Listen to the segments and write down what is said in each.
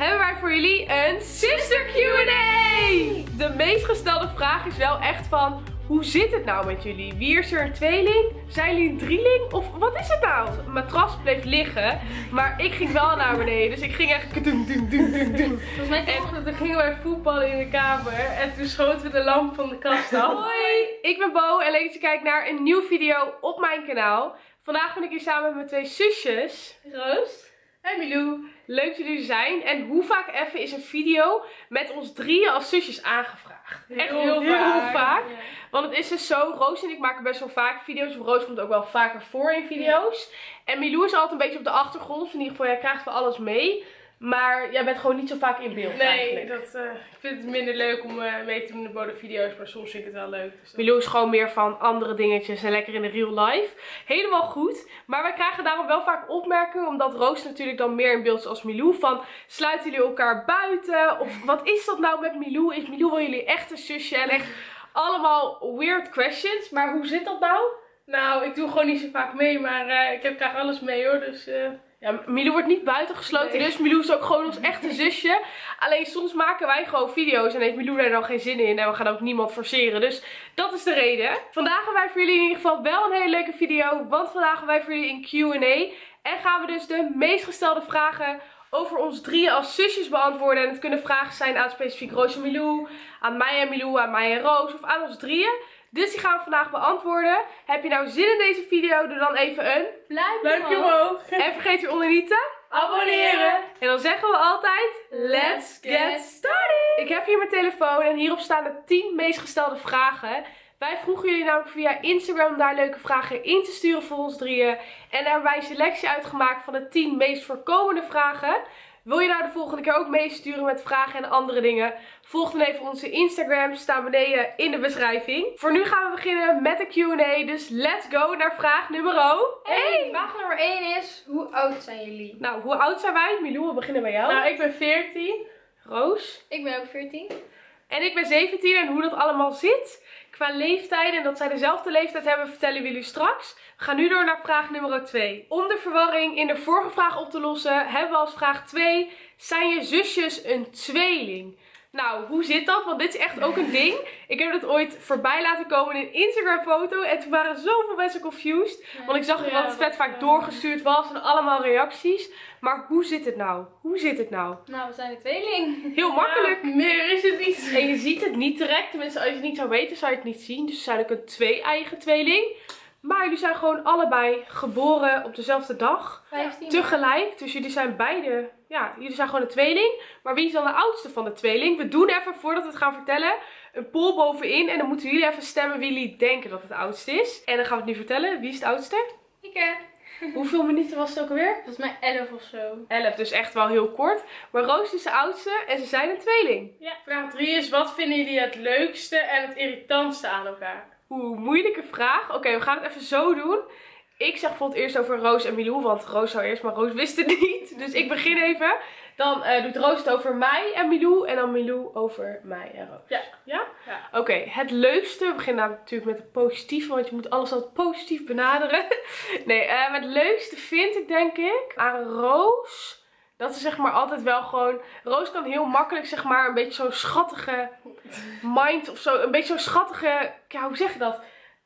hebben wij voor jullie een Sister Q&A! De meest gestelde vraag is wel echt van, hoe zit het nou met jullie? Wie is er een tweeling? Zijn jullie een drieling? Of wat is het nou? Het matras bleef liggen, maar ik ging wel naar beneden. Dus ik ging echt doen. Volgens mij toen gingen wij voetballen in de kamer en toen schoten we de lamp van de kast af. Hoi, ik ben Bo en leuk dat je kijkt naar een nieuwe video op mijn kanaal. Vandaag ben ik hier samen met mijn twee zusjes, Roos en Milou. Leuk dat jullie er zijn. En hoe vaak even is een video met ons drieën als zusjes aangevraagd? Echt heel vaak. Ja. Want het is dus zo, Roos en ik maken best wel vaak video's. Roos komt ook wel vaker voor in video's. Ja. En Milou is altijd een beetje op de achtergrond. In ieder geval, jij krijgt wel alles mee. Maar jij bent gewoon niet zo vaak in beeld eigenlijk. Ik vind het minder leuk om mee te doen in de video's, maar soms vind ik het wel leuk. Dus Milou is gewoon meer van andere dingetjes en lekker in de real life. Helemaal goed. Maar wij krijgen daarom wel vaak opmerkingen, omdat Roos natuurlijk dan meer in beeld is als Milou. Van, sluiten jullie elkaar buiten? Of wat is dat nou met Milou? Is Milou wel jullie echte zusje? En echt allemaal weird questions. Maar hoe zit dat nou? Nou, ik doe gewoon niet zo vaak mee, maar ik heb graag alles mee hoor, dus... Ja, Milou wordt niet buitengesloten, dus Milou is ook gewoon ons echte zusje. Alleen soms maken wij gewoon video's en heeft Milou daar dan geen zin in en we gaan ook niemand forceren. Dus dat is de reden. Vandaag hebben wij voor jullie in ieder geval wel een hele leuke video, want vandaag hebben wij voor jullie een Q&A. En gaan we dus de meest gestelde vragen over ons drieën als zusjes beantwoorden. En het kunnen vragen zijn aan specifiek Roos en Milou, aan mij en Milou, aan mij en Roos of aan ons drieën. Dus die gaan we vandaag beantwoorden. Heb je nou zin in deze video? Doe dan even een duimpje omhoog. En vergeet hieronder niet te abonneren. En dan zeggen we altijd, let's get started! Ik heb hier mijn telefoon en hierop staan de 10 meest gestelde vragen. Wij vroegen jullie namelijk via Instagram daar leuke vragen in te sturen voor ons drieën. En daar hebben wij een selectie uitgemaakt van de 10 meest voorkomende vragen. Wil je nou de volgende keer ook meesturen met vragen en andere dingen? Volg dan even onze Instagram, staan beneden in de beschrijving. Voor nu gaan we beginnen met de Q&A, dus let's go naar vraag nummer 1. Vraag nummer 1 is, hoe oud zijn jullie? Nou, hoe oud zijn wij? Milou, we beginnen bij jou. Nou, ik ben 14. Roos. Ik ben ook 14. En ik ben 17 en hoe dat allemaal zit qua leeftijd en dat zij dezelfde leeftijd hebben, vertellen we jullie straks. We gaan nu door naar vraag nummer 2. Om de verwarring in de vorige vraag op te lossen, hebben we als vraag 2, zijn je zusjes een tweeling? Nou, hoe zit dat? Want dit is echt ook een ding. Ik heb het ooit voorbij laten komen in een Instagram foto en toen waren zoveel mensen confused. Want ik zag dat het vet vaak doorgestuurd was en allemaal reacties. Maar hoe zit het nou? Hoe zit het nou? Nou, we zijn een tweeling. Heel makkelijk. Ja, meer is het niet. En je ziet het niet direct. Tenminste, als je het niet zou weten, zou je het niet zien. Dus ze zijn ook een twee-eigen tweeling. Maar jullie zijn gewoon allebei geboren op dezelfde dag. 15 Tegelijk. Dus jullie zijn beide, ja, jullie zijn gewoon een tweeling. Maar wie is dan de oudste van de tweeling? We doen even, voordat we het gaan vertellen, een poll bovenin. En dan moeten jullie even stemmen wie jullie denken dat het oudste is. En dan gaan we het nu vertellen. Wie is het oudste? Ik Hoeveel minuten was het ook alweer? volgens mij 11 of zo. 11, dus echt wel heel kort. Maar Roos is de oudste en ze zijn een tweeling. Ja. Vraag 3 is, wat vinden jullie het leukste en het irritantste aan elkaar? Moeilijke vraag. Oké, we gaan het even zo doen. Ik zeg bijvoorbeeld eerst over Roos en Milou, want Roos zou eerst, maar Roos wist het niet. Dus ik begin even. Dan doet Roos het over mij en Milou en dan Milou over mij en Roos. Ja. Ja? Ja. Oké, het leukste. We beginnen natuurlijk met het positieve, want je moet alles altijd positief benaderen. Nee, het leukste vind ik denk ik aan Roos. Dat is zeg maar altijd wel gewoon... Roos kan heel makkelijk zeg maar een beetje zo'n schattige mind of zo. Een beetje zo'n schattige... Ja, hoe zeg je dat?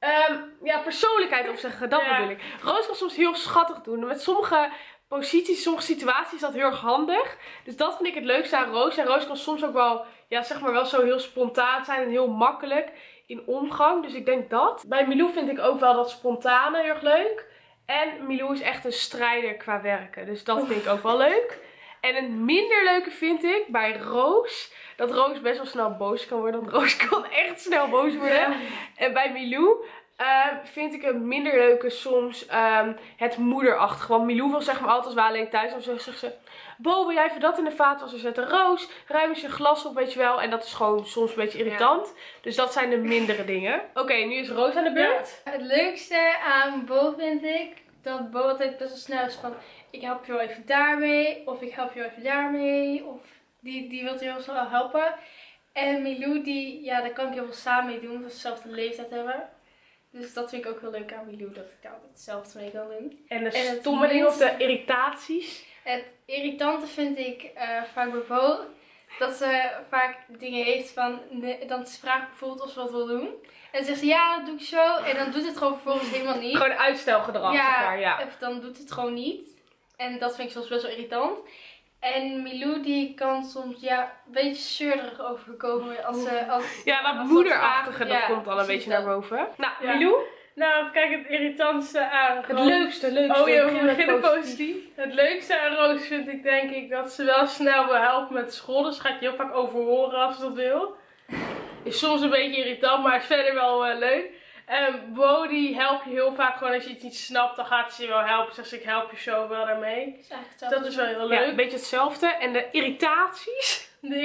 Ja, persoonlijkheid opzeggen. Dat bedoel ik. Roos kan soms heel schattig doen. Met sommige posities, sommige situaties is dat heel erg handig. Dus dat vind ik het leukste aan Roos. En Roos kan soms ook wel, ja, zeg maar wel zo heel spontaan zijn en heel makkelijk in omgang. Dus ik denk dat. Bij Milou vind ik ook wel dat spontane heel erg leuk. En Milou is echt een strijder qua werken. Dus dat vind ik ook wel leuk. En een minder leuke vind ik bij Roos, dat Roos best wel snel boos kan worden. Want Roos kan echt snel boos worden. Ja. En bij Milou vind ik het minder leuke soms het moederachtige. Want Milou wil zeg maar altijd als we alleen thuis zijn, dan zegt ze... Bo, wil jij even dat in de vaatwasser zetten? Roos, ruim eens je glas op, weet je wel. En dat is gewoon soms een beetje irritant. Ja. Dus dat zijn de mindere dingen. Oké, nu is Roos aan de beurt. Ja. Het leukste aan Bo vind ik dat Bo altijd best wel snel is van... Ik help je wel even daarmee. Of ik help je wel even daarmee. Of die wil je heel snel helpen. En Milou, ja, daar kan ik heel veel samen mee doen. Omdat we dezelfde leeftijd hebben. Dus dat vind ik ook heel leuk aan Milou. Dat ik daar altijd hetzelfde mee kan doen. En de stomme dingen of de irritaties? Het irritante vind ik vaak bij Bo dat ze vaak dingen heeft van, dan vraag ik bijvoorbeeld of ze wat wil doen. En dan zegt ze ja, dat doe ik zo. En dan doet het gewoon vervolgens helemaal niet. Gewoon uitstelgedrag. Ja, of dan doet het gewoon niet. En dat vind ik soms best wel irritant. En Milou die kan soms een beetje zeurderig overkomen als ja, dat als moederachtige, vraagt. dat Ja, komt al een beetje naar boven. Nou, Ja. Milou? Nou, kijk, het irritantste aan Het Roos. leukste. Oh ja, we Begin met beginnen positief. Het leukste aan Roos vind ik denk ik dat ze wel snel wil helpen met school. Dus gaat je heel vaak overhoren als ze dat wil. Is soms een beetje irritant, maar is verder wel leuk. Bo die helpt je heel vaak gewoon als je iets niet snapt, dan gaat ze je wel helpen. Zegt ze ik help je zo wel daarmee. Dat is wel heel leuk. Ja, een beetje hetzelfde. En de irritaties?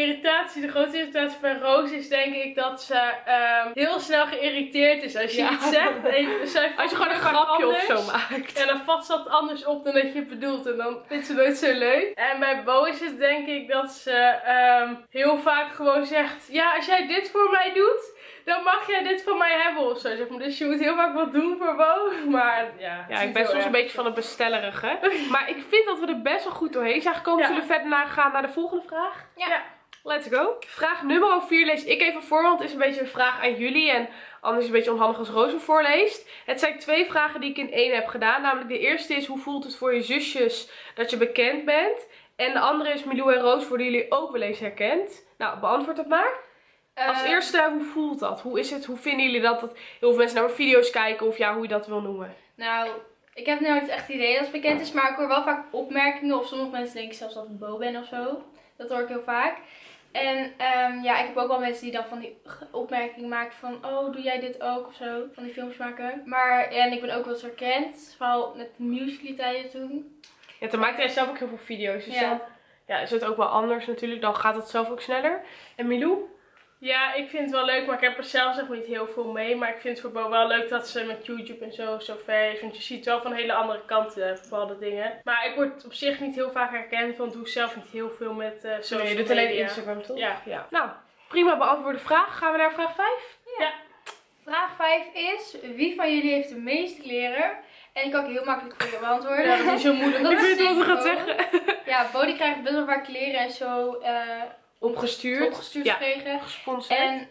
De grote irritatie bij Roos is denk ik dat ze heel snel geïrriteerd is. Als je iets zegt, Als je gewoon een grapje of zo maakt. En dan vat ze dat anders op dan dat je het bedoelt. En dan vindt ze nooit zo leuk. En bij Bo is het denk ik dat ze heel vaak gewoon zegt, ja, als jij dit voor mij doet, dan mag jij dit van mij hebben of zo. Zeg maar. Dus je moet heel vaak wat doen voor Bo. Maar ja, ik ben soms een beetje van het bestellerige. Maar ik vind dat we er best wel goed doorheen zijn gekomen. Zullen we verder gaan naar de volgende vraag? Ja. Let's go. Vraag nummer 4 lees ik even voor, want het is een beetje een vraag aan jullie. En anders is het een beetje onhandig als Roos hem voorleest. Het zijn 2 vragen die ik in 1 heb gedaan. Namelijk de eerste is, hoe voelt het voor je zusjes dat je bekend bent? En de andere is, Milou en Roos, worden jullie ook wel eens herkend? Nou, beantwoord het maar. Als eerste, hoe voelt dat? Hoe is het? Hoe vinden jullie dat heel veel mensen naar mijn video's kijken? Of ja, hoe je dat wil noemen? Nou, ik heb nooit echt het idee dat het bekend is. Maar ik hoor wel vaak opmerkingen. Of sommige mensen denken zelfs dat ik Bo ben of zo. Dat hoor ik heel vaak. En ik heb ook wel mensen die dan van die opmerkingen maken van, oh, doe jij dit ook of zo? Van die films maken. Maar en ik ben ook wel eens herkend. Vooral met Musical.ly tijden toen. Ja, toen maakte jij zelf ook heel veel video's. Dus Ja. dan is het ook wel anders natuurlijk. Dan gaat het zelf ook sneller. En Milou? Ja, ik vind het wel leuk, maar ik heb er zelf zeg maar niet heel veel mee. Maar ik vind het voor Bo wel leuk dat ze met YouTube en zo ver is. Want je ziet wel van hele andere kanten bepaalde dingen. Maar ik word op zich niet heel vaak herkend, want ik doe zelf niet heel veel met social media. Je doet alleen Instagram, toch? Ja. Nou, prima beantwoorde vraag. Gaan we naar vraag 5? Ja. Vraag 5 is, wie van jullie heeft de meeste kleren? En die kan ik heel makkelijk voor je beantwoorden. Ja, dat is niet zo moeilijk. Dat Ik is weet wat ze Bo. gaat zeggen. Ja, Bo die krijgt best wel vaak kleren en zo Opgestuurd gekregen. gesponsord. En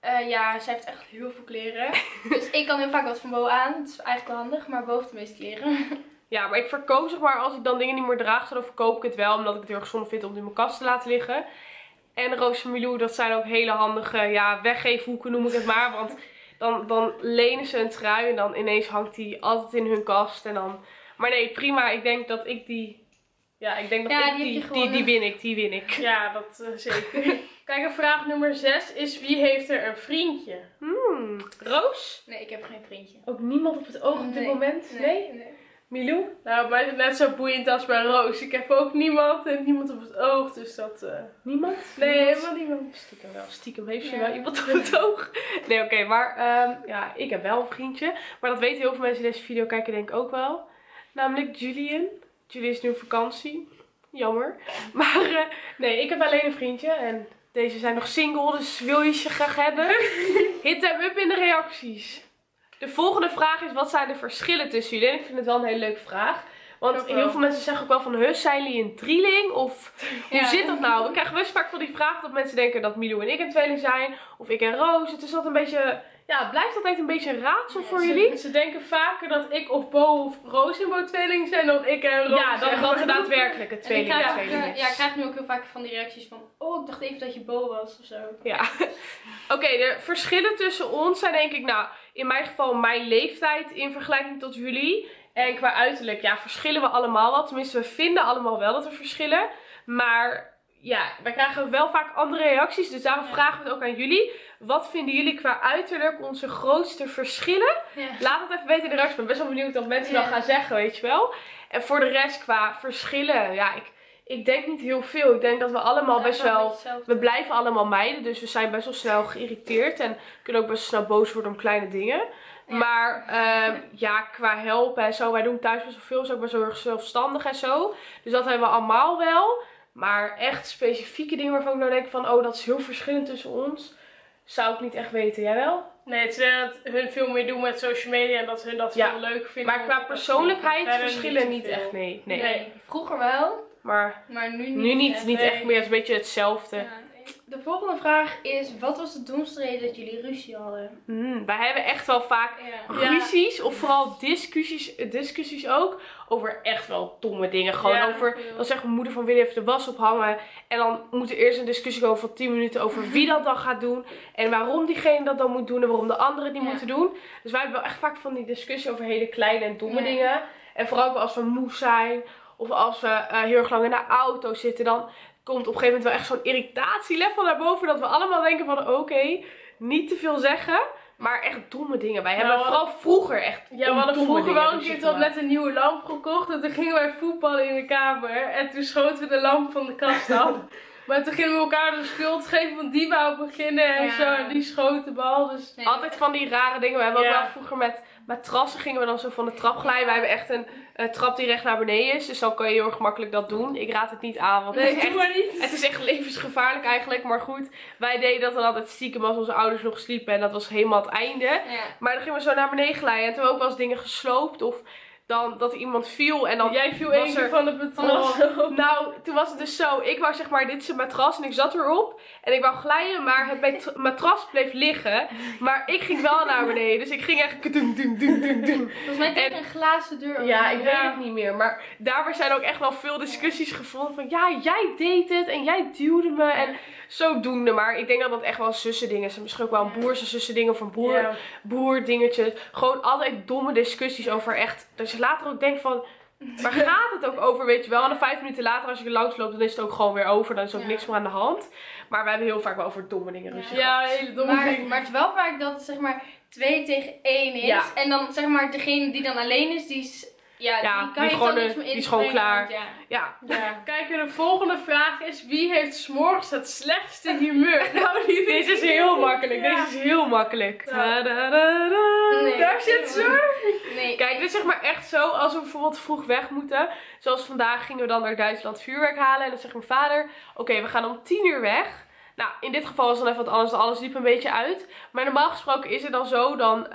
zij heeft echt heel veel kleren. Dus ik kan heel vaak wat van Bo aan. Dat is eigenlijk wel handig, maar Bo heeft de meeste kleren. Ja, maar ik verkoop zeg maar, als ik dan dingen niet meer draag, dan verkoop ik het wel. Omdat ik het heel erg zonde vind om het in mijn kast te laten liggen. En Roos en Milou, dat zijn ook hele handige weggeefhoeken noem ik het maar. Want dan lenen ze een trui en dan ineens hangt die altijd in hun kast. En dan... Maar nee, prima. Ik denk dat ik die... Ja, ik denk dat die win ik. Ja, dat zeker. Kijk, en vraag nummer 6 is, wie heeft er een vriendje? Roos? Nee, ik heb geen vriendje. Ook niemand op het oog op dit moment? Nee? Milou? Nou, bij mij is het net zo boeiend als bij Roos. Ik heb ook niemand en niemand op het oog, dus dat... Niemand? Nee, helemaal niemand. Stiekem wel. Stiekem heeft ze wel iemand op het oog. Nee, oké, maar ik heb wel een vriendje. Maar dat weten heel veel mensen die deze video kijken denk ik ook wel. Namelijk Julian. Julian is nu op vakantie. Jammer. Maar nee, ik heb alleen een vriendje. En deze zijn nog single, dus wil je ze graag hebben? Hit hem up in de reacties. De volgende vraag is, wat zijn de verschillen tussen jullie? En ik vind het wel een hele leuke vraag. Want heel veel mensen zeggen ook wel van, zijn jullie een drieling? Of hoe zit dat nou? We krijgen best vaak van die vraag dat mensen denken dat Milou en ik een tweeling zijn. Of ik en Roos. Het is altijd een beetje... Ja, het blijft altijd een beetje een raadsel voor jullie. Ze denken vaker dat ik of Bo of Roos en Bo tweeling zijn dan ik en Roos. Ja, dan dat er daadwerkelijk een tweeling is. Ik krijg nu ook heel vaak van die reacties van, oh, ik dacht even dat je Bo was of zo. Ja. Oké, de verschillen tussen ons zijn denk ik, nou, in mijn geval mijn leeftijd in vergelijking tot jullie. En qua uiterlijk, ja, verschillen we allemaal wel. Tenminste, we vinden allemaal wel dat we verschillen. Maar ja, wij krijgen wel vaak andere reacties. Dus daarom vragen we het ook aan jullie. Wat vinden jullie qua uiterlijk onze grootste verschillen? Ja. Laat het even weten in de reacties. Ik ben best wel benieuwd wat mensen dan gaan zeggen, weet je wel. En voor de rest qua verschillen, ja, ik denk niet heel veel. Ik denk dat we allemaal best wel... We blijven allemaal meiden, dus we zijn best wel snel geïrriteerd. En kunnen ook best wel snel boos worden om kleine dingen. Ja. Maar qua helpen en zo. Wij doen thuis best wel veel. Is ook best wel erg zelfstandig en zo. Dus dat hebben we allemaal wel. Maar echt specifieke dingen waarvan ik nou denk van... Oh, dat is heel verschillend tussen ons. Zou ik niet echt weten. Jij wel? Nee, het is dat hun veel meer doen met social media en dat hun dat veel leuk vinden. Maar qua persoonlijkheid verschillen niet echt. Nee. Vroeger wel. Maar nu nu niet echt. echt meer. Het is een beetje hetzelfde. Ja, nee. De volgende vraag is, wat was de domste reden dat jullie ruzie hadden? Wij hebben echt wel vaak Ja. ruzies of vooral discussies ook over echt wel domme dingen. Gewoon Ja, over, veel. dan zegt mijn moeder van wil je even de was ophangen. En dan moet er eerst een discussie komen van 10 minuten over wie dat dan gaat doen. En waarom diegene dat dan moet doen en waarom de anderen het niet Ja. moeten doen. Dus wij hebben wel echt vaak van die discussie over hele kleine en domme Ja. dingen. En vooral ook als we moe zijn of als we heel erg lang in de auto zitten, dan komt op een gegeven moment wel echt zo'n irritatielevel naar boven. Dat we allemaal denken van oké, niet te veel zeggen. Maar echt domme dingen. Wij hebben vooral vroeger echt Ja, we om hadden domme vroeger dingen wel een ruzie keer tot gemaakt. net een nieuwe lamp gekocht. En toen gingen wij voetballen in de kamer. En toen schoten we de lamp van de kast af. Maar toen gingen we elkaar de schuld geven, want die wou beginnen en Ja. zo. En die schoot de bal. Dus Nee. Altijd van die rare dingen. We hebben ook Ja. wel vroeger met matrassen gingen we dan zo van de trap glijden. Wij hebben echt een trap die recht naar beneden is. Dus dan kan je heel erg gemakkelijk dat doen. Ik raad het niet aan, want nee, het is doe echt... maar niet. Het is echt levensgevaarlijk eigenlijk, maar goed. Wij deden dat dan altijd stiekem als onze ouders nog sliepen en dat was helemaal het einde. Ja. Maar dan gingen we zo naar beneden glijden en toen hebben we ook wel eens dingen gesloopt of dan dat er iemand viel en dan... Jij viel was één keer er- van de matras. Nou, toen was het dus zo. Ik wou zeg maar, dit is een matras en ik zat erop. En ik wou glijden, maar het matras bleef liggen. Maar ik ging wel naar beneden. Dus ik ging echt... doen. Volgens mij kreeg ik een glazen deur. Ja, ik weet Ja. het niet meer. Maar daarbij zijn ook echt wel veel discussies gevonden. Van ja, jij deed het en jij duwde me. En zodoende. Maar ik denk dat dat echt wel zussendingen zijn. Misschien ook wel een broers en zussendingen of een Ja. broer dingetjes. Gewoon altijd domme discussies over echt. Dat je later ook denkt van... Waar gaat het ook over, weet je wel? En dan 5 minuten later als je er langs loopt, dan is het ook gewoon weer over. Dan is er ook Ja. niks meer aan de hand. Maar we hebben heel vaak wel over domme dingen ruzie Ja, gehad. hele domme Maar dingen. het is wel vaak dat het zeg maar 2 tegen 1 is. Ja. En dan zeg maar degene die dan alleen is, die is... Ja, Ja, die kan die je gewoon dan niks meer die is gewoon inbrengen, klaar. want ja. Ja. Ja. Kijk, en de volgende vraag is: wie heeft 's morgens het slechtste humeur? Nou, die vind Deze is ik- heel makkelijk. Ja. Deze is heel makkelijk. Ja. Ta-da-da-da. Nee. Daar zit ze. Nee. Kijk, dit is zeg maar echt zo als we bijvoorbeeld vroeg weg moeten. Zoals vandaag gingen we dan naar Duitsland vuurwerk halen. En dan zegt mijn vader, oké, we gaan om 10 uur weg. Nou, in dit geval was het dan even wat anders. Alles liep een beetje uit. Maar normaal gesproken is het dan zo.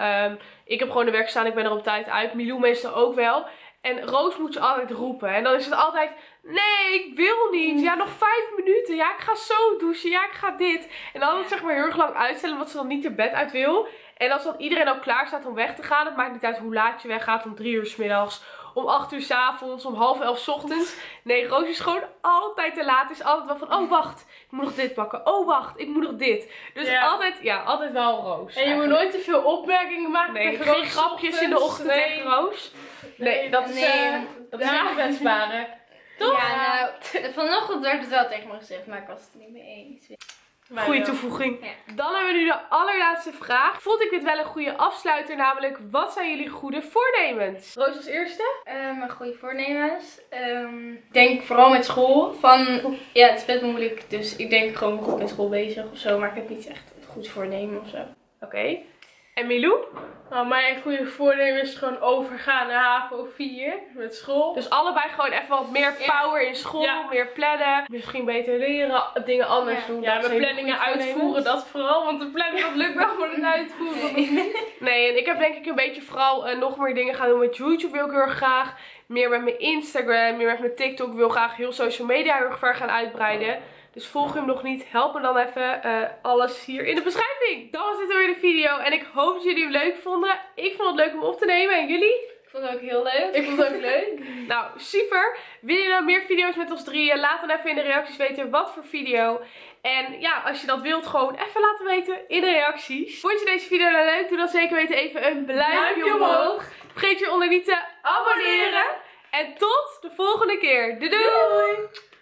Ik heb gewoon de werk staan, ik ben er op tijd uit. Milou meestal ook wel. En Roos moet je altijd roepen. En dan is het altijd, nee, ik wil niet. Ja, nog 5 minuten. Ja, ik ga zo douchen. Ja, ik ga dit. En dan altijd zeg maar heel erg lang uitstellen, omdat ze dan niet er bed uit wil. En als dan iedereen al klaar staat om weg te gaan, het maakt niet uit hoe laat je weggaat, om 3 uur 's middags, om 8 uur 's avonds, om 10:30 's ochtends. Nee, Roos is gewoon altijd te laat. Is altijd wel van, oh wacht, ik moet nog dit pakken. Oh wacht, ik moet nog dit. Dus Ja. altijd wel Roos. En je moet nooit te veel opmerkingen maken. Nee, tegen geen Roos grapjes in de ochtend Nee. tegen Roos. Nee, dat is, Nee. dat is Ja. niet wensbare. Toch? Ja, nou, vanochtend werd het wel tegen me gezegd, maar ik was het er niet mee eens. Goede toevoeging. Ja. Dan hebben we nu de allerlaatste vraag. Vond ik dit wel een goede afsluiter, namelijk wat zijn jullie goede voornemens? Roos als eerste? Mijn goede voornemens. Ik denk vooral met school. Ja, het is best wel moeilijk, dus ik denk gewoon goed met school bezig of zo. Maar ik heb niet echt een goed voornemen of zo. Oké. En Milou? Nou, mijn goede voornemen is gewoon overgaan naar HAVO 4 met school. Dus allebei gewoon even wat meer Ja. power in school, Ja. meer plannen. Misschien beter leren, dingen anders Ja. doen. Ja, Dat mijn zijn hele planningen goede uitvoeren, voornemens. dat vooral. Want de planning dat lukt wel, maar het uitvoeren. Nee, en ik heb denk ik een beetje vooral nog meer dingen gaan doen met YouTube wil ik heel erg graag. Meer met mijn Instagram, meer met mijn TikTok. Ik wil graag heel social media heel erg ver gaan uitbreiden. Dus volg je hem nog niet, help me dan even. Alles hier in de beschrijving. Dan was dit weer de video en ik hoop dat jullie hem leuk vonden. Ik vond het leuk om op te nemen en jullie? Ik vond het ook heel leuk. Ik vond het ook leuk. Nou, super. Wil je nou meer video's met ons drieën? Laat dan even in de reacties weten wat voor video. En ja, als je dat wilt, gewoon even laten weten in de reacties. Vond je deze video nou leuk? Doe dan zeker weten even een duimpje omhoog. Vergeet je onder niet te abonneren. En tot de volgende keer. Doei doei!